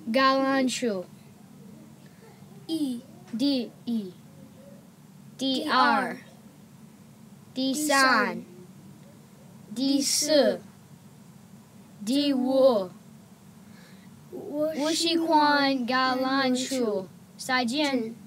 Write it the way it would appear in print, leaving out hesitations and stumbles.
Galanchu. E. D-E. D-R. D-san. D-si. D-wu. 我喜欢橄榄树，再见。